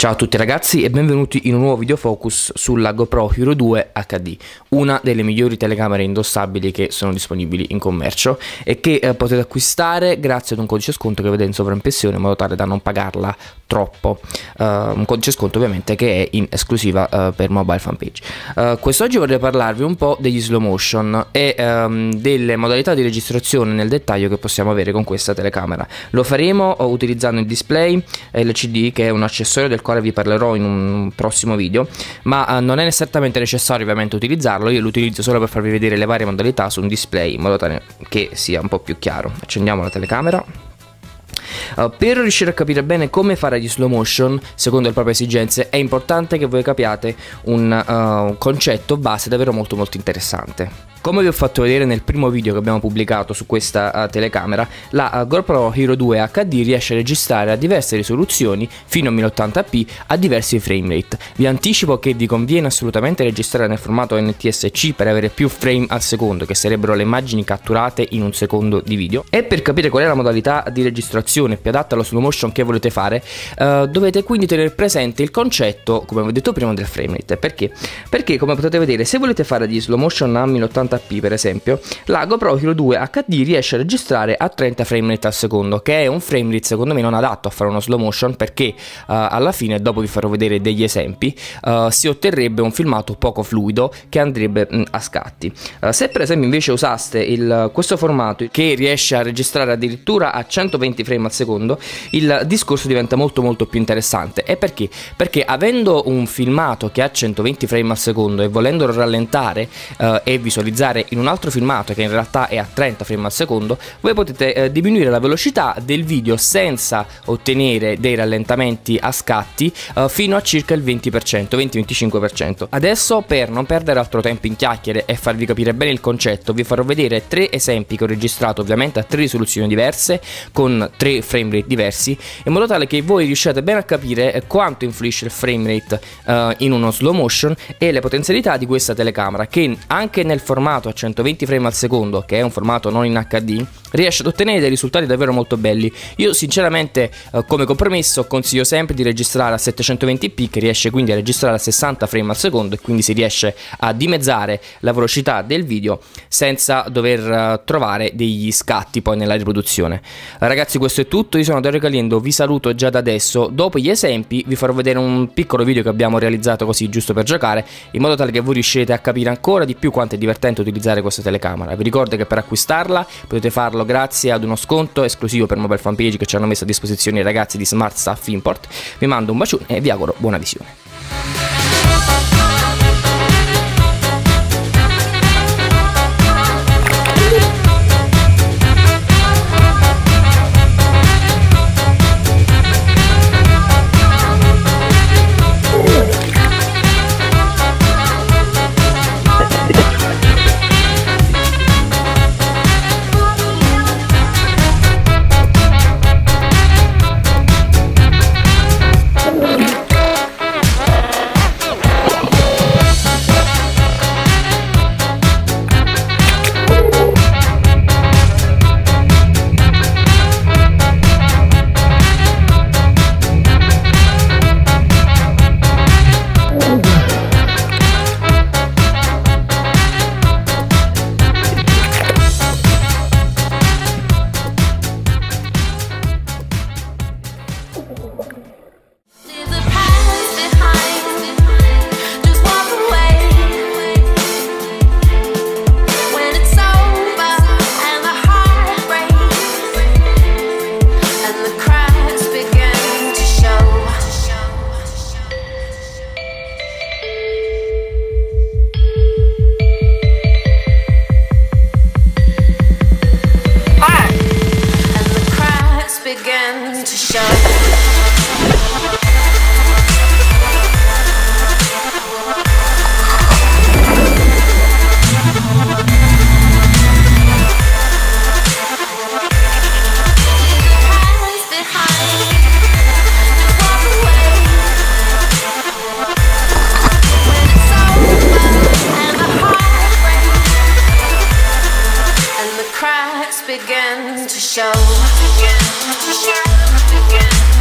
Ciao a tutti ragazzi e benvenuti in un nuovo video focus sulla GoPro Hero 2 HD, una delle migliori telecamere indossabili che sono disponibili in commercio e che potete acquistare grazie ad un codice sconto che vedete in sovraimpressione in modo tale da non pagarla troppo, un codice sconto ovviamente che è in esclusiva per Mobile Fanpage. Quest'oggi vorrei parlarvi un po' degli slow motion e delle modalità di registrazione nel dettaglio che possiamo avere con questa telecamera. Lo faremo utilizzando il display LCD, che è un accessorio del quale vi parlerò in un prossimo video, ma non è esattamente necessario ovviamente utilizzarlo. Io lo utilizzo solo per farvi vedere le varie modalità su un display in modo tale che sia un po' più chiaro. Accendiamo la telecamera. Per riuscire a capire bene come fare gli slow motion secondo le proprie esigenze è importante che voi capiate un concetto base davvero molto interessante. Come vi ho fatto vedere nel primo video che abbiamo pubblicato su questa telecamera, la GoPro Hero 2 HD riesce a registrare a diverse risoluzioni fino a 1080p a diversi frame rate. Vi anticipo che vi conviene assolutamente registrare nel formato NTSC per avere più frame al secondo, che sarebbero le immagini catturate in un secondo di video. E per capire qual è la modalità di registrazione più adatta allo slow motion che volete fare, dovete quindi tenere presente il concetto, come vi ho detto prima, del frame rate. Perché come potete vedere, se volete fare gli slow motion a 1080p per esempio, la GoPro Hero 2 HD riesce a registrare a 30 frame rate al secondo, che è un frame rate secondo me non adatto a fare uno slow motion, perché alla fine, dopo vi farò vedere degli esempi, si otterrebbe un filmato poco fluido che andrebbe a scatti. Se per esempio invece usaste questo formato che riesce a registrare addirittura a 120 frame al secondo, il discorso diventa molto più interessante. E perché? Perché avendo un filmato che ha 120 frame al secondo e volendolo rallentare e visualizzare in un altro filmato che in realtà è a 30 frame al secondo, voi potete diminuire la velocità del video senza ottenere dei rallentamenti a scatti fino a circa il 20-25%. Adesso, per non perdere altro tempo in chiacchiere e farvi capire bene il concetto, vi farò vedere tre esempi che ho registrato ovviamente a tre risoluzioni diverse con tre frame rate diversi, in modo tale che voi riusciate bene a capire quanto influisce il frame rate in uno slow motion e le potenzialità di questa telecamera, che anche nel formato a 120 frame al secondo, che è un formato non in HD, riesce ad ottenere dei risultati davvero molto belli. Io sinceramente come compromesso consiglio sempre di registrare a 720p, che riesce quindi a registrare a 60 frame al secondo, e quindi si riesce a dimezzare la velocità del video senza dover trovare degli scatti poi nella riproduzione. Ragazzi, questo è tutto, io sono Dario Caliendo, vi saluto già da adesso. Dopo gli esempi vi farò vedere un piccolo video che abbiamo realizzato così giusto per giocare, in modo tale che voi riuscirete a capire ancora di più quanto è divertente utilizzare questa telecamera. Vi ricordo che per acquistarla potete farlo grazie ad uno sconto esclusivo per Mobile Fanpage che ci hanno messo a disposizione i ragazzi di Smart Stuff Import. Vi mando un bacione e vi auguro buona visione. Begin to show. Begin to show.